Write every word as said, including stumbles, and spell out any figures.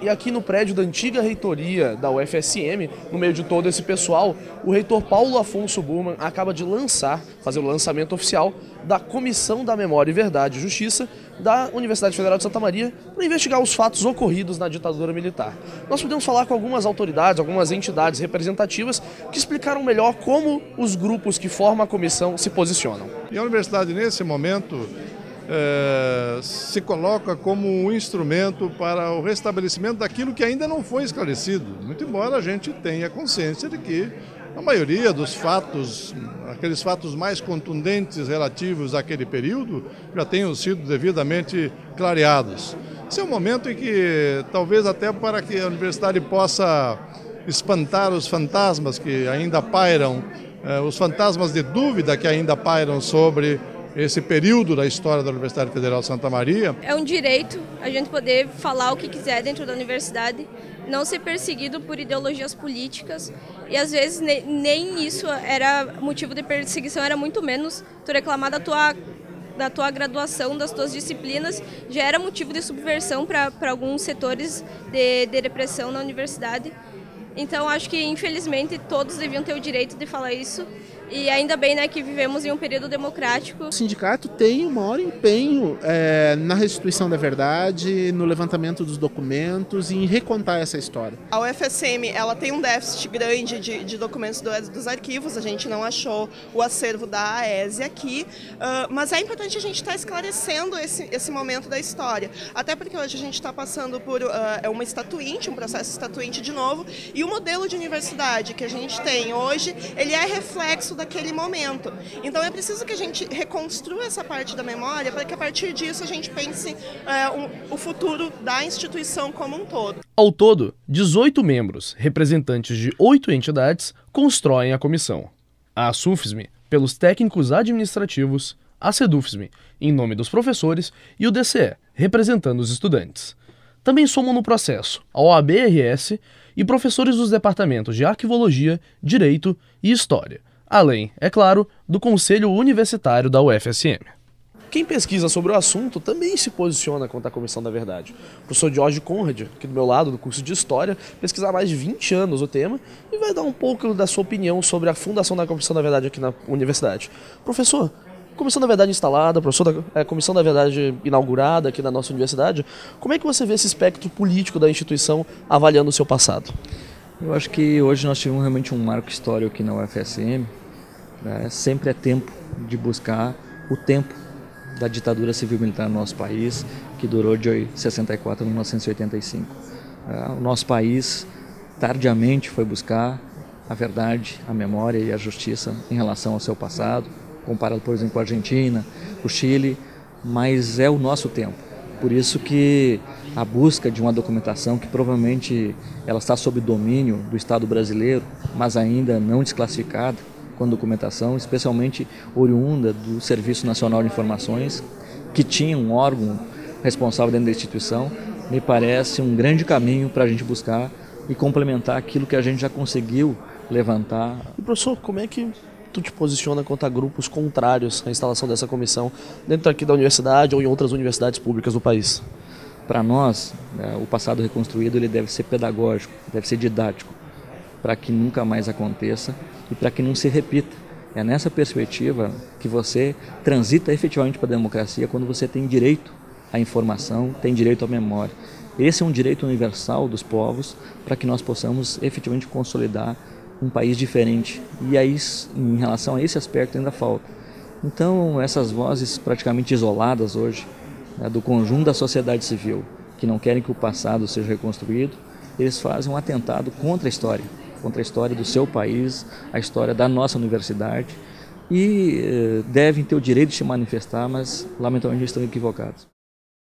E aqui no prédio da antiga reitoria da U F S M, no meio de todo esse pessoal, o reitor Paulo Afonso Burmann acaba de lançar, fazer o lançamento oficial da Comissão da Memória e Verdade e Justiça da Universidade Federal de Santa Maria para investigar os fatos ocorridos na ditadura militar. Nós podemos falar com algumas autoridades, algumas entidades representativas que explicaram melhor como os grupos que formam a comissão se posicionam. E a universidade, nesse momento, é, se coloca como um instrumento para o restabelecimento daquilo que ainda não foi esclarecido, muito embora a gente tenha consciência de que a maioria dos fatos, aqueles fatos mais contundentes relativos àquele período, já tenham sido devidamente clareados. Esse é um momento em que, talvez até para que a universidade possa espantar os fantasmas que ainda pairam, eh, os fantasmas de dúvida que ainda pairam sobre esse período da história da Universidade Federal de Santa Maria. É um direito a gente poder falar o que quiser dentro da universidade, não ser perseguido por ideologias políticas, e às vezes nem isso era motivo de perseguição, era muito menos tu reclamar da tua, da tua graduação, das tuas disciplinas, já era motivo de subversão para alguns setores de, de repressão na universidade. Então acho que infelizmente todos deviam ter o direito de falar isso. E ainda bem, né, que vivemos em um período democrático. O sindicato tem um maior empenho é, na restituição da verdade, no levantamento dos documentos e em recontar essa história. A U F S M ela tem um déficit grande de, de documentos do, dos arquivos, a gente não achou o acervo da AESE aqui, uh, mas é importante a gente estar tá esclarecendo esse, esse momento da história. Até porque hoje a gente está passando por uh, uma estatuinte, um processo estatuinte de novo, e o modelo de universidade que a gente tem hoje, ele é reflexo da daquele momento. Então é preciso que a gente reconstrua essa parte da memória para que a partir disso a gente pense é, um, o futuro da instituição como um todo. Ao todo, dezoito membros, representantes de oito entidades, constroem a comissão. A SUFSM, pelos técnicos administrativos, a SEDUFSM, em nome dos professores, e o D C E, representando os estudantes. Também somam no processo a O A B R S e professores dos departamentos de Arquivologia, Direito e História, além, é claro, do Conselho Universitário da U F S M. Quem pesquisa sobre o assunto também se posiciona contra a Comissão da Verdade. O professor Jorge Conrad, aqui do meu lado, do curso de História, pesquisa há mais de vinte anos o tema e vai dar um pouco da sua opinião sobre a fundação da Comissão da Verdade aqui na universidade. Professor, Comissão da Verdade instalada, professor da é, Comissão da Verdade inaugurada aqui na nossa universidade, como é que você vê esse espectro político da instituição avaliando o seu passado? Eu acho que hoje nós tivemos realmente um marco histórico aqui na U F S M. É, sempre é tempo de buscar o tempo da ditadura civil-militar no nosso país, que durou de sessenta e quatro a mil novecentos e oitenta e cinco. É, o nosso país tardiamente foi buscar a verdade, a memória e a justiça em relação ao seu passado, comparado, por exemplo, com a Argentina, o Chile, mas é o nosso tempo. Por isso que a busca de uma documentação que provavelmente ela está sob domínio do Estado brasileiro, mas ainda não desclassificada, com documentação, especialmente oriunda do Serviço Nacional de Informações, que tinha um órgão responsável dentro da instituição, me parece um grande caminho para a gente buscar e complementar aquilo que a gente já conseguiu levantar. E professor, como é que tu te posiciona contra grupos contrários à instalação dessa comissão dentro aqui da universidade ou em outras universidades públicas do país? Para nós, né, o passado reconstruído ele deve ser pedagógico, deve ser didático, para que nunca mais aconteça e para que não se repita. É nessa perspectiva que você transita efetivamente para a democracia quando você tem direito à informação, tem direito à memória. Esse é um direito universal dos povos para que nós possamos efetivamente consolidar um país diferente. E aí, em relação a esse aspecto, ainda falta. Então, essas vozes praticamente isoladas hoje, né, do conjunto da sociedade civil, que não querem que o passado seja reconstruído, eles fazem um atentado contra a história. contra a história do seu país, a história da nossa universidade, e eh, devem ter o direito de se manifestar, mas lamentavelmente estão equivocados.